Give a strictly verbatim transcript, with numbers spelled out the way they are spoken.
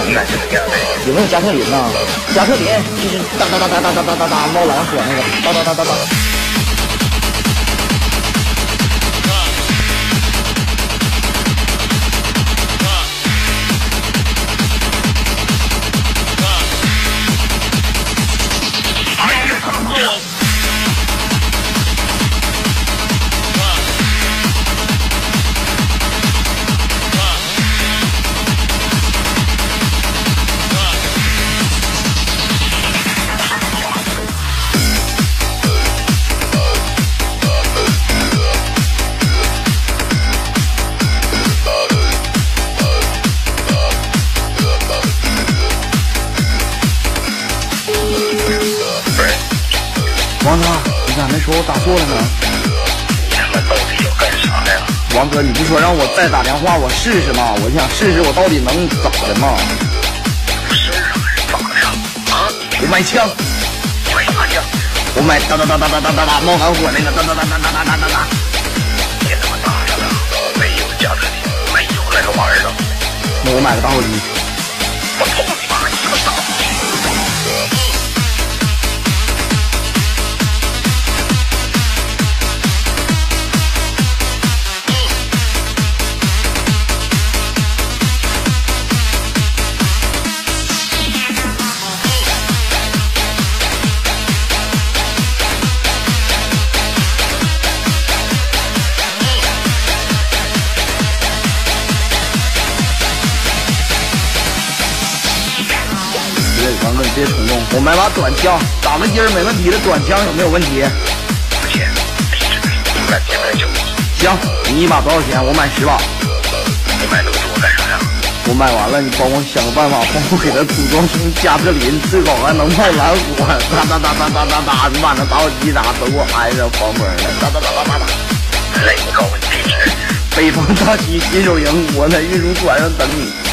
那是这样的。 有没有加特林呢？加特林就是哒哒哒哒哒哒哒哒哒冒蓝火那个哒哒哒哒哒。王哥，你咋没说我打错了呢？ 你他妈到底要干啥呀？ 王哥，你不说让我再打电话我试试吗？我想试试我到底能咋的吗？ 有事啊还是咋的呀？啊？ 我买枪， 买啥枪？ 我买哒哒哒哒哒哒哒哒冒蓝火那个哒哒哒哒哒哒哒哒哒。 别他妈打上了，没有加特林，没有那个玩意儿了。 那我买个打火机。 我操你妈！你他妈打火机！ 王哥，你别冲动，我买把短枪，打个筋儿没问题的，短枪有没有问题？ 不钱，一直没有干钱买酒。 行，你一把多少钱？我买十把。 你买那么多干啥呀？ 我买完了，你帮我想个办法，帮我给他组装成加特林，最好还能冒蓝火，哒哒哒哒哒哒哒，你把那打火机啥都给我安上防风的，哒哒哒哒哒哒。 来，我告诉你地址。 北方大区新手营，我在运输船上等你。